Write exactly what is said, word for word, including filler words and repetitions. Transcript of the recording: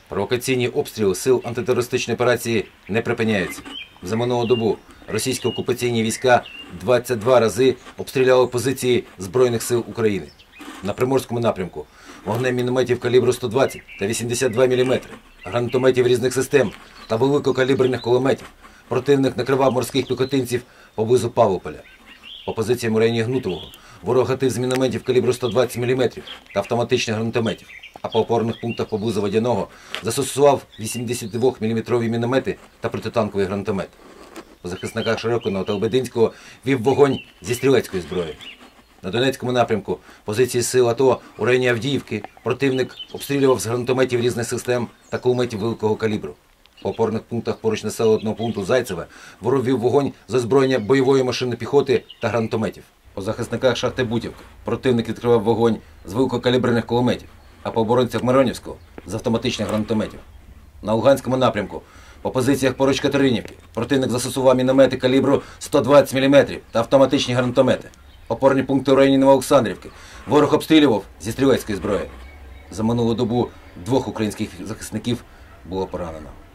Провокаційні обстріли сил антитерористичної операції не припиняються. За минулу добу російські окупаційні війська двадцять два рази обстріляли позиції Збройних сил України. На Приморському напрямку вогнем мінометів калібру сто двадцять та вісімдесят два міліметри, гранатометів різних систем та великокаліберних кулеметів противник накривав морських піхотинців поблизу Павлополя. По позиціям у районі Гнутового ворог гатив з мінометів калібру сто двадцять міліметрів та автоматичних гранатометів, а по опорних пунктах поблизу Водяного застосував вісімдесятидвоміліметрові міномети та протитанковий гранатомет. По захисниках Широкиного та Лебединського вів вогонь зі стрілецької зброї. На Донецькому напрямку позиції сил АТО у районі Авдіївки противник обстрілював з гранатометів різних систем та кулеметів великого калібру. По опорних пунктах поруч населеного пункту Зайцеве ворог вів вогонь з озброєння бойової машини піхоти та гранатометів. По захисниках шахти Бутівка противник відкривав вогонь з великокаліберних кулеметів, а по оборонцях Миронівського – з автоматичних гранатометів. На Луганському напрямку по позиціях поруч Катеринівки противник застосував міномети калібру сто двадцять міліметрів та автоматичні гранатомети. Опорні пункти у районі Новоолександрівки ворог обстрілював зі стрілецької зброї. За минулу добу двох українських захисників було поранено.